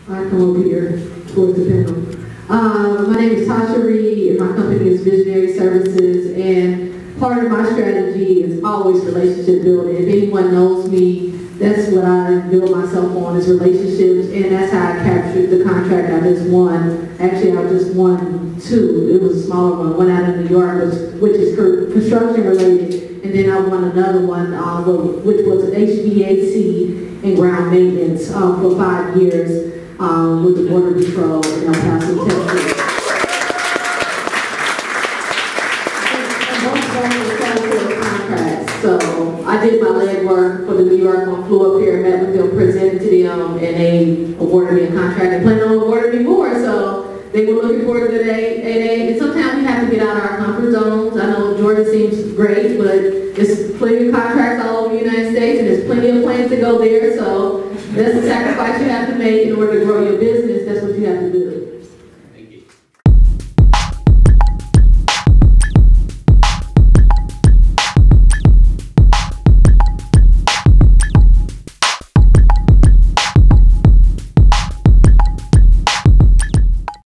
I come over here towards the panel. My name is Tasha Reid, and my company is Visionary Services, and part of my strategy is always relationship building. If anyone knows me, that's what I build myself on, is relationships, and that's how I captured the contract I just won. Actually, I just won two. It was a smaller one out in New York, which is construction related, and then I won another one, which was an HVAC and ground maintenance for 5 years with the Border Patrol in El Paso, Texas. So I did my legwork for the New York one, flew up here, met with them, presented to them, and they awarded me a contract and plan on awarding me more. So they were looking forward to the day. And sometimes we have to get out of our comfort zones. I know Georgia seems great, but there's plenty of contracts all over the United States, and there's plenty of plans to go there. So that's the sacrifice you have to make in order to grow your business. That's what you have to do.